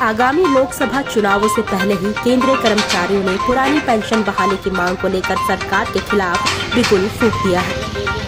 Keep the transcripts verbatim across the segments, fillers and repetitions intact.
आगामी लोकसभा चुनावों से पहले ही केंद्रीय कर्मचारियों ने पुरानी पेंशन बहाली की मांग को लेकर सरकार के खिलाफ बिगुल फूंक दिया है।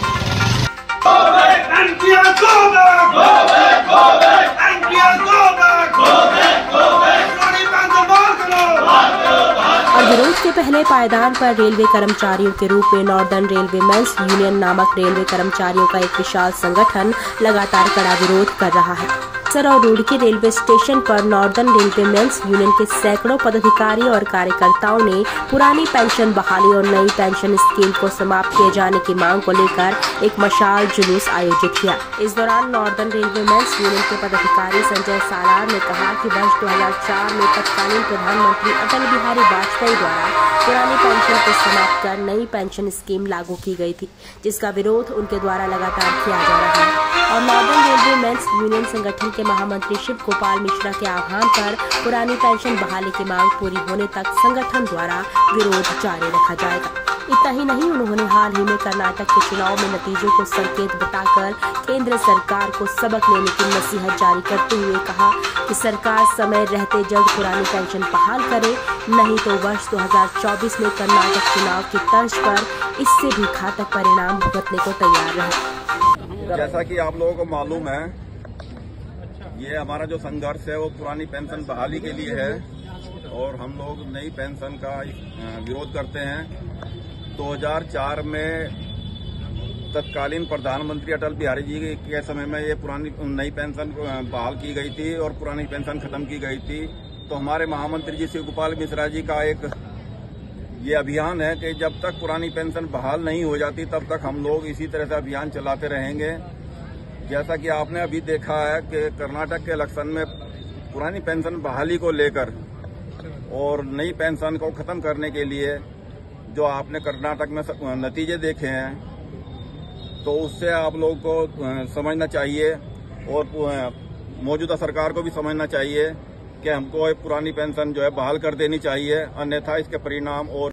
और विरोध के पहले पायदान पर रेलवे कर्मचारियों के रूप में नॉर्दर्न रेलवे मेंस यूनियन नामक रेलवे कर्मचारियों का एक विशाल संगठन लगातार कड़ा विरोध कर रहा है। सर और रुड़की रेलवे स्टेशन पर नॉर्दर्न रेलवे मेंस यूनियन के सैकड़ों पदाधिकारी और कार्यकर्ताओं ने पुरानी पेंशन बहाली और नई पेंशन स्कीम को समाप्त किए जाने की मांग को लेकर एक मशाल जुलूस आयोजित किया। इस दौरान नॉर्दर्न रेलवे मेंस यूनियन के पदाधिकारी संजय सालार ने कहा कि वर्ष दो हजार चार में तत्कालीन प्रधानमंत्री अटल बिहारी वाजपेयी द्वारा पुरानी पेंशन को समाप्त कर नई पेंशन स्कीम लागू की गई थी, जिसका विरोध उनके द्वारा लगातार किया जा रहा है। और नॉर्दर्न रेलवे मेंस यूनियन संगठन के महामंत्री शिव गोपाल मिश्रा के आह्वान पर पुरानी पेंशन बहाली की मांग पूरी होने तक संगठन द्वारा विरोध जारी रखा जाएगा। इतना ही नहीं, उन्होंने हाल ही में कर्नाटक के चुनाव में नतीजों को संकेत बताकर केंद्र सरकार को सबक लेने की नसीहत जारी करते हुए कहा कि सरकार समय रहते जल्द पुरानी पेंशन बहाल करे, नहीं तो वर्ष दो हजार चौबीस में कर्नाटक चुनाव की तर्ज पर इससे भी घातक परिणाम भुगतने को तैयार रहे। जैसा कि आप लोगों को मालूम है, ये हमारा जो संघर्ष है वो पुरानी पेंशन बहाली के लिए है और हम लोग नई पेंशन का विरोध करते हैं। दो हजार चार में तत्कालीन प्रधानमंत्री अटल बिहारी जी के समय में ये पुरानी नई पेंशन बहाल की गई थी और पुरानी पेंशन खत्म की गई थी। तो हमारे महामंत्री जी शिव गोपाल मिश्रा जी का एक ये अभियान है कि जब तक पुरानी पेंशन बहाल नहीं हो जाती तब तक हम लोग इसी तरह से अभियान चलाते रहेंगे। जैसा कि आपने अभी देखा है कि कर्नाटक के इलेक्शन में पुरानी पेंशन बहाली को लेकर और नई पेंशन को खत्म करने के लिए जो आपने कर्नाटक में नतीजे देखे हैं, तो उससे आप लोगों को समझना चाहिए और मौजूदा सरकार को भी समझना चाहिए कि हमको पुरानी पेंशन जो है बहाल कर देनी चाहिए, अन्यथा इसके परिणाम और